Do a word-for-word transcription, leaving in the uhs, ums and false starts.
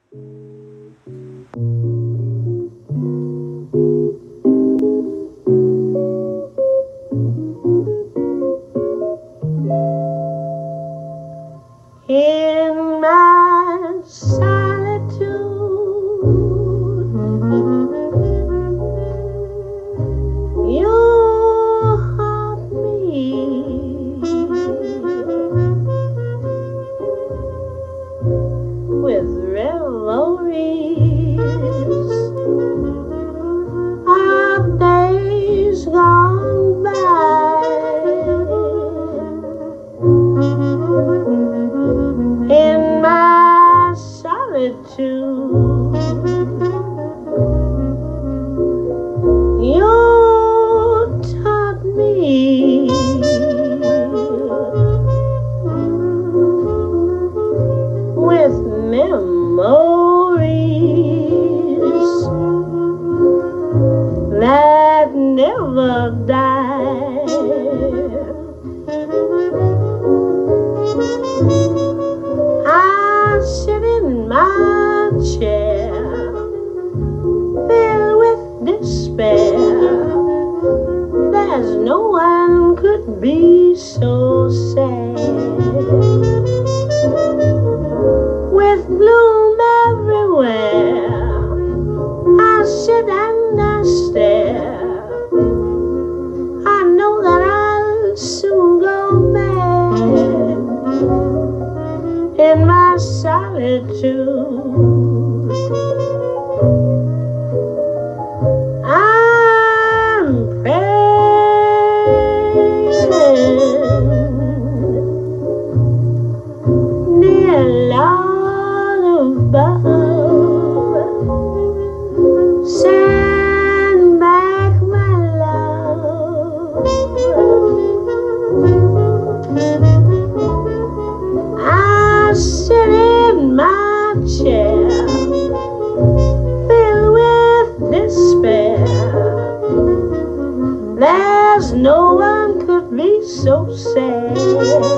In my solitude, you haunt me with revelries of days gone by. In my solitude, you taught me with memories that never die. I sit in my chair, filled with despair. There's no one could be so sad. With bloom everywhere, I sit and I stare. I know that I'll soon go mad in my solitude. I'm praying, dear Lord above, send back my love. I sit in my chair, filled with despair. There's no one could be so sad.